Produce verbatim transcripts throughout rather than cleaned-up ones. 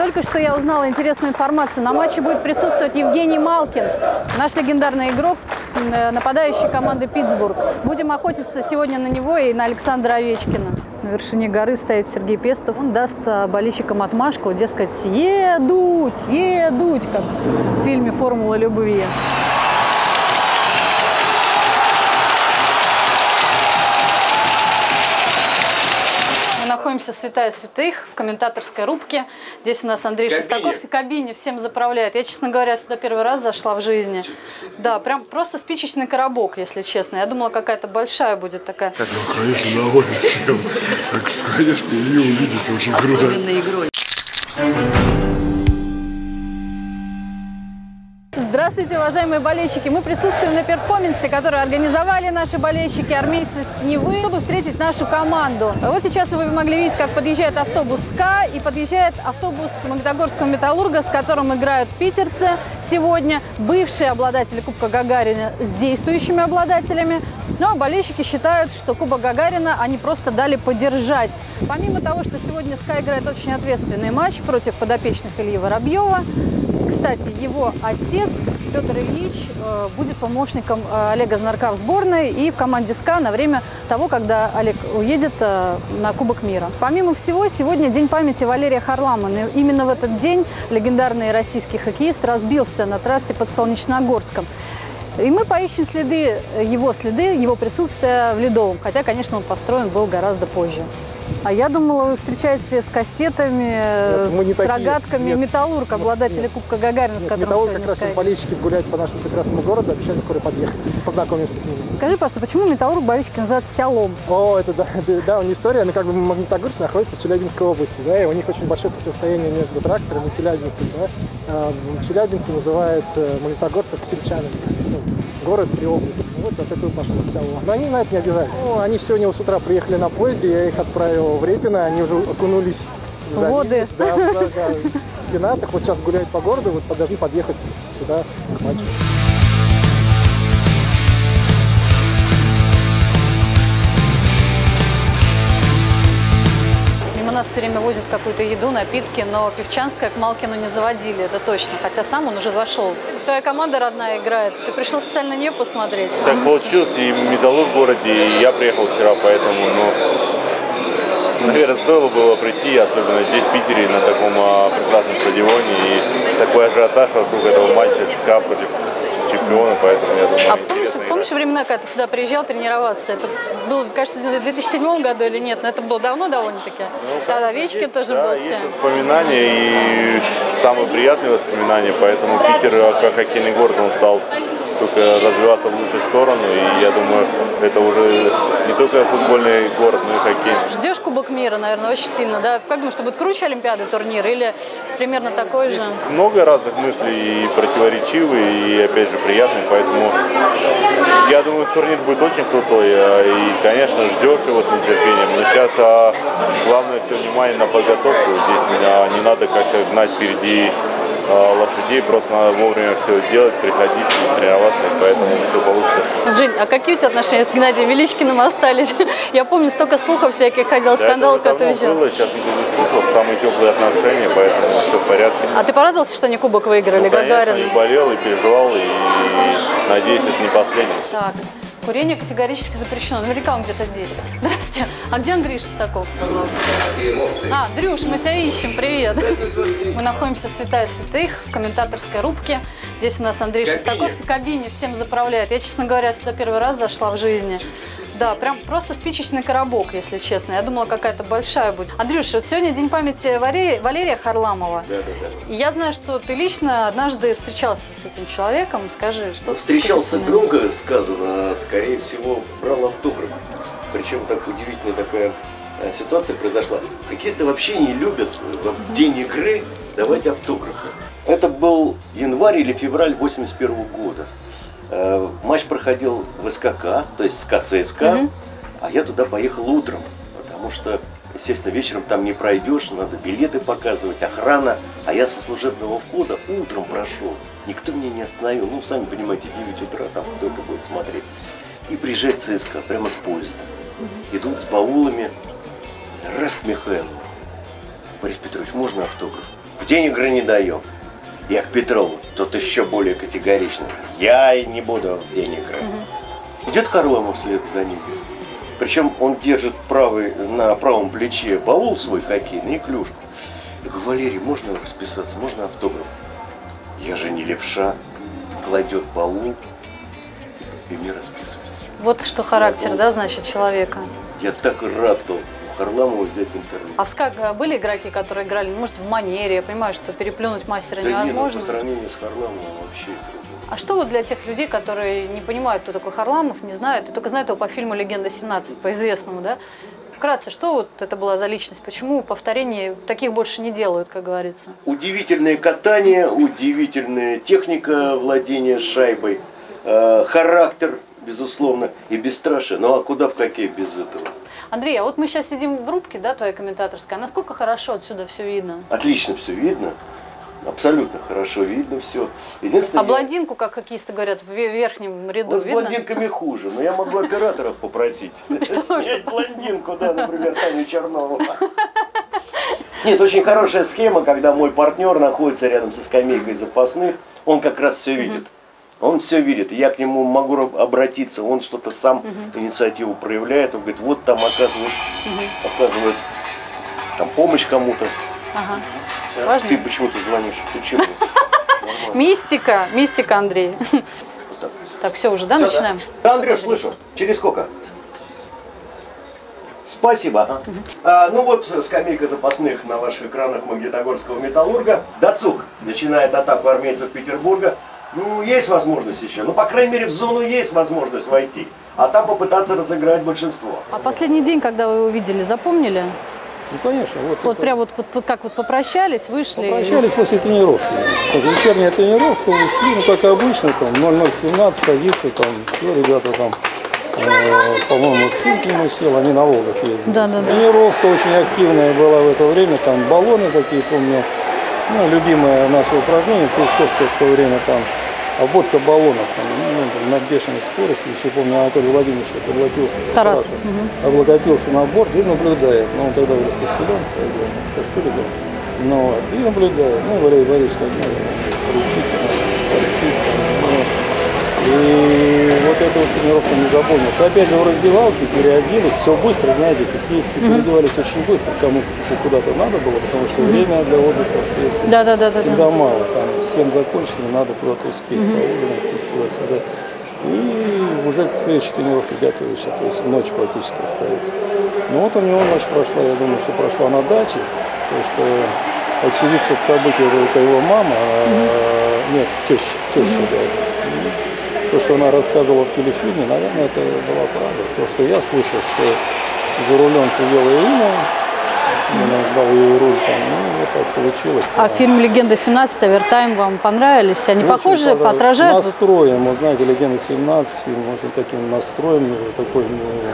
Только что я узнала интересную информацию. На матче будет присутствовать Евгений Малкин, наш легендарный игрок, нападающий команды Питтсбург. Будем охотиться сегодня на него и на Александра Овечкина. На вершине горы стоит Сергей Пестов. Он даст болельщикам отмашку, дескать, едуть, едуть, как в фильме «Формула любви». Находимся в Святая Святых, в комментаторской рубке. Здесь у нас Андрей Шестаков в кабине всем заправляет. Я, честно говоря, сюда первый раз зашла в жизни. Да, прям просто спичечный коробок, если честно. Я думала, какая-то большая будет такая. Ну, конечно, на улице. Так, конечно, ее увидеть очень круто. Особенной игрой. Здравствуйте, уважаемые болельщики! Мы присутствуем на перформансе, который организовали наши болельщики, армейцы с Невы, чтобы встретить нашу команду. Вот сейчас вы могли видеть, как подъезжает автобус СКА и подъезжает автобус Магнитогорского Металлурга, с которым играют питерцы сегодня, бывшие обладатели Кубка Гагарина с действующими обладателями. Ну а болельщики считают, что Кубок Гагарина они просто дали подержать. Помимо того, что сегодня СКА играет очень ответственный матч против подопечных Ильи Воробьева, кстати, его отец Петр Ильич будет помощником Олега Знарка в сборной и в команде СКА на время того, когда Олег уедет на Кубок мира. Помимо всего, сегодня день памяти Валерия Харламова. Именно в этот день легендарный российский хоккеист разбился на трассе под Солнечногорском. И мы поищем следы, его следы, его присутствия в Ледовом. Хотя, конечно, он построен был гораздо позже. А я думала, вы встречаетесь с кастетами, нет, с такие рогатками. Нет, Металлург, обладатели нет, Кубка Гагарина, нет, с которым Металлург как раз сейчас болельщики гуляют по нашему прекрасному городу, обещали скоро подъехать. Познакомимся с ними. Скажи, просто, почему Металлург болельщики называют Сялом? О, это да, да, не история, но как бы Магнитогорск находится в Челябинской области, да, и у них очень большое противостояние между трактором и Челябинском, да. Челябинцы называют магнитогорцев сельчанами. Ну, город при области. Вот от этого пошло Сяло. Но они на это не обижаются. Ну, они сегодня с утра приехали на поезде, я их отправил в Репино, они уже окунулись в залив, воды. Да, да, да, в пенатах. Вот сейчас гуляют по городу, вот должны подъехать сюда к матчу. Нас все время возят какую-то еду, напитки, но Певчанская к Малкину не заводили, это точно. Хотя сам он уже зашел. Твоя команда родная играет. Ты пришел специально на нее посмотреть? Так получилось, и Металлург в городе, и я приехал вчера, поэтому, ну, наверное, стоило было прийти, особенно здесь, в Питере, на таком а, прекрасном стадионе. И такой ажиотаж вокруг этого матча СКА против чемпиона, поэтому я думаю, а помнишь, помнишь времена, когда ты сюда приезжал тренироваться? Это было, кажется, в две тысячи седьмом году или нет? Но это было давно довольно-таки. Ну, тогда Овечкин тоже да, был. Есть всем. воспоминания и самые приятные воспоминания, поэтому Питер, как хоккейный город, он стал только развиваться в лучшую сторону, и я думаю, это уже не только футбольный город, но и хоккей. Ждешь Кубок мира, наверное, очень сильно, да? Как думаешь, что будет круче Олимпиады турнир или примерно такой же? Много разных мыслей, и противоречивые, и опять же приятные, поэтому я думаю, турнир будет очень крутой, и, конечно, ждешь его с нетерпением, но сейчас а, главное все внимание на подготовку, здесь меня не надо как-то гнать впереди лошадей, просто надо вовремя все делать, приходить, тренироваться, и поэтому все получится. Жень, а какие у тебя отношения с Геннадием Величкиным остались? Я помню, столько слухов всяких ходил, да, скандал, когда ты уезжал. Было, сейчас никаких слухов, самые теплые отношения, поэтому все в порядке. А ты порадовался, что они Кубок выиграли, ну, конечно, Гагарин? и болел, и переживал, и надеюсь, это не последний. Так. Курение категорически запрещено. Наверняка он где-то здесь. Здравствуйте. А где Андрей Шестаков? А, Дрюш, мы тебя ищем. Привет. Мы находимся в Святая Святых, в комментаторской рубке. Здесь у нас Андрей Шестаков в кабине всем заправляет. Я, честно говоря, сюда первый раз зашла в жизни. Да, прям просто спичечный коробок, если честно. Я думала, какая-то большая будет. Андрюш, вот сегодня день памяти Валерия, Валерия Харламова. Да, да, да. И я знаю, что ты лично однажды встречался с этим человеком. Скажи, что... Встречался громко сказано, скорее всего, брал автограф. Причем так удивительная такая ситуация произошла. Хоккеисты вообще не любят в день игры давать автографы. Это был январь или февраль восемьдесят первого года. Матч проходил в СКК, то есть СКА ЦСКА, mm-hmm. а я туда поехал утром, потому что, естественно, вечером там не пройдешь, надо билеты показывать, охрана, а я со служебного входа утром прошел, никто меня не остановил, ну, сами понимаете, девять утра, там кто-то будет смотреть. И приезжает ЦСКА прямо с поезда, mm-hmm. идут с баулами, раз к Михаилу. Борис Петрович, можно автограф? В день игры не даем. Я к Петрову, тот еще более категорично. Я и не буду в день игры. Угу. Идет Харламов вслед за ним. Причем он держит правый, на правом плече баул свой хоккейный и клюшку. Я говорю, Валерий, можно расписаться, можно автограф? Я же не левша. Кладет баул и не расписывается. Вот что характер, да, значит, человека. Я так рад был у Харламова взять интервью. А в СКА были игроки, которые играли, ну, может, в манере? Я понимаю, что переплюнуть мастера да невозможно. Нет, ну, по сравнению с Харламовым вообще трудно. А что вот для тех людей, которые не понимают, кто такой Харламов, не знают, и только знают его по фильму «Легенда семнадцать», по известному, да? Вкратце, что вот это была за личность? Почему повторений таких больше не делают, как говорится? Удивительное катание, удивительная техника владения шайбой, э, характер, безусловно, и бесстрашие. Ну а куда в хоккей без этого? Андрей, а вот мы сейчас сидим в рубке, да, твоей комментаторской. А насколько хорошо отсюда все видно? Отлично все видно. Абсолютно хорошо видно все. Единственное, а блондинку, как хоккеисты говорят, в верхнем ряду вот видно? с блондинками хуже, но я могу операторов попросить снять блондинку, да, например, Таню Чернову. Нет, очень хорошая схема, когда мой партнер находится рядом со скамейкой запасных, он как раз все видит. Он все видит, я к нему могу обратиться, он что-то сам uh-huh. инициативу проявляет, он говорит, вот там оказывает, uh-huh. оказывает там, помощь кому-то. Ага. Да? Ты почему-то звонишь? Ты чего? Мистика, мистика, Андрей. Так, все уже, да, все, начинаем? Да, Андрей, слышу. Через сколько? Спасибо. Ага. Угу. А, ну вот, скамейка запасных на ваших экранах Магнитогорского Металлурга. Дацук начинает атаку армейцев Петербурга. Ну, есть возможность еще. Ну, по крайней мере, в зону есть возможность войти. А там попытаться разыграть большинство. А последний день, когда вы его видели, запомнили? Ну, конечно. Вот, вот это... прям вот, вот, вот как вот попрощались, вышли? Попрощались и... после тренировки. Тоже вечерняя тренировка, ушли, ну, как обычно, там, ноль ноль семнадцать садится, там, все ребята там, э, по-моему, сын к нему сел, они на Волгах ездили. Да, да, да. Тренировка очень активная была в это время, там, баллоны такие, помню, ну, любимое наше упражнение, цейсковское в то время, там, обводка баллонов, там, ну, на бешеной скорости, еще помню, Анатолий Владимирович облокотился, Тарас. угу. облокотился на борт и наблюдает, ну, он тогда уже с Костылем, с Костылем, ну, и наблюдает, ну, Валерий Борисович, как, ну, и вот эта вот тренировка не запомнилась. Опять же в раздевалке переоделись, все быстро, знаете, хоккеисты mm-hmm. переодевались очень быстро, кому если куда-то надо было, потому что mm-hmm. время для отдыха остается да, да, да, всегда да. мало. Там всем закончено, надо куда-то успеть, mm-hmm. поужинать, туда-сюда. И уже к следующей тренировке готовишься, то есть ночь практически остается. Ну вот у него ночь прошла, я думаю, что прошла на даче, потому что очевидцев событий это его мама, mm-hmm. а, нет, теща, теща, mm-hmm. да. То, что она рассказывала в телефильме, наверное, это была правда. То, что я слышал, что за рулем сидела Ирина, она ждала ей руль, там, ну, вот так получилось. А да. Фильм «Легенда семнадцать», «Овертайм» вам понравились? Они очень похожи, понравились. Отражают? Настроем, вы знаете, «Легенда семнадцать», фильм очень таким настроем, такой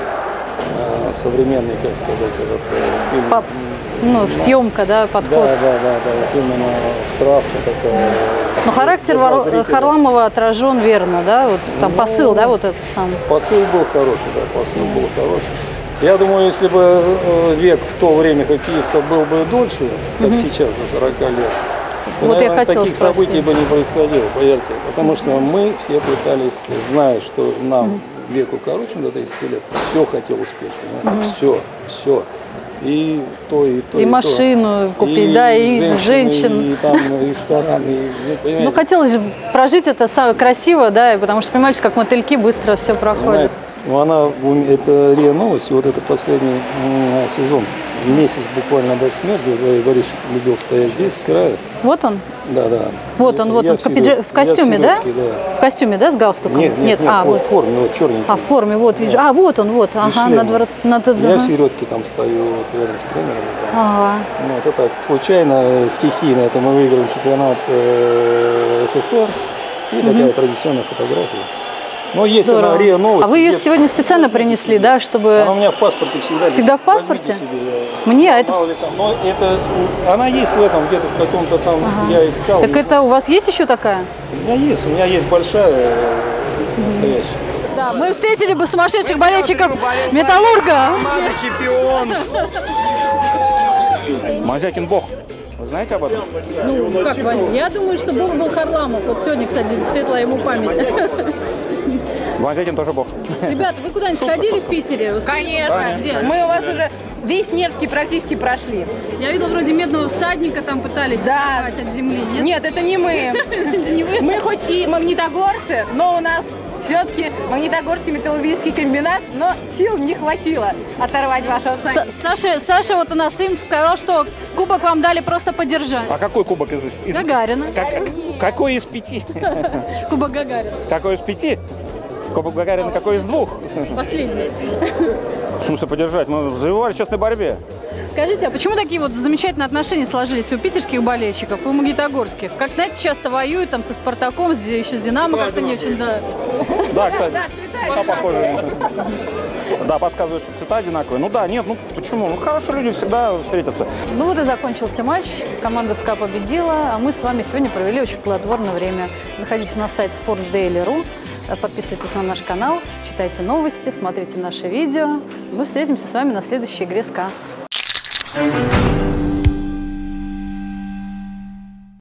ну, современный, как сказать, этот фильм. По... Ну, ну, съемка, да, подход. Да, да, да, да, вот именно травка такая. Но характер Вар... Харламова отражен верно, да? Вот там ну, посыл, да, вот этот сам. Посыл был хороший, да, посыл mm. был хороший. Я думаю, если бы век в то время хоккеиста был бы дольше, как mm-hmm. сейчас, до сорока лет, то, вот наверное, я таких спросить. событий бы не происходило, поверьте. Потому что мы все пытались, зная, что нам mm-hmm. веку короче, до тридцати лет, все хотел успеть, понимаете? Mm-hmm. Все, все. И то, и то, и, и машину то. купить, и да, и женщин. женщин. И там ресторан, и, ну, ну, хотелось прожить это самое красиво, да, потому что, понимаете, как мотыльки быстро все проходит. Ну, она, это РИА Новости, вот это последний м, сезон, месяц буквально до смерти, Валерий Борисович любил стоять здесь, с края. Вот он? Да, да. Вот он, вот он, в, в, в костюме, да? да? В костюме, да, с галстуком? Нет, нет, нет, а, вот вот. в форме, вот черненький. А, в форме, вот, вижу. А, вот он, вот, ага, над, над, над, Я ага. в середке там стою, вот рядом с тренером. Ага. Ну, это так, случайно, стихийно, это мы выиграли чемпионат э, СССР, и угу. такая традиционная фотография. Но если на РИА Новости... А вы ее сегодня специально принесли, себе. Да, чтобы... Она у меня в паспорте всегда. Всегда лежит. в паспорте? Себе, я... Мне, а это... Но это... Она есть в этом, где-то в каком-то там, ага. я искал. Так это у вас есть еще такая? У меня есть, у меня есть большая, настоящая. Да, мы встретили бы сумасшедших болельщиков Металлурга. Команда чемпион. Мазякин Бог знаете об этом? Ну, как, Ваня? Я думаю, что Бог был Харламов. Вот сегодня, кстати, светлая ему память. Ванзятин тоже бог. Ребята, вы куда-нибудь ходили в Питере? Конечно. Где? Мы у вас уже весь Невский практически прошли. Я видела, вроде Медного всадника там пытались Да. оторвать от земли, нет? Нет, это не мы. Это не вы? Мы хоть и магнитогорцы, но у нас все-таки Магнитогорский металлургический комбинат, но сил не хватило оторвать вашего С- всадника. Саша, Саша, вот у нас сын сказал, что кубок вам дали просто подержать. А какой кубок из... из... Гагарина. Как- какой из пяти? Кубок Гагарина. Какой из пяти? Кубок Гагарина какой из двух? Последний. В смысле подержать? Мы завоевали в честной борьбе. Скажите, а почему такие вот замечательные отношения сложились у питерских болельщиков и у магнитогорских? Как, знаете, часто воюют там со Спартаком, с- еще с Динамо как-то не очень, да. Да, кстати, да, похоже. Да, подсказывают, что цвета одинаковые. Ну да, нет, ну почему? Ну хорошие люди всегда встретятся. Ну вот и закончился матч. Команда СКА победила, а мы с вами сегодня провели очень плодотворное время. Заходите на сайт спортс дейли точка ру, подписывайтесь на наш канал, читайте новости, смотрите наши видео. Мы встретимся с вами на следующей игре СКА. Thank you.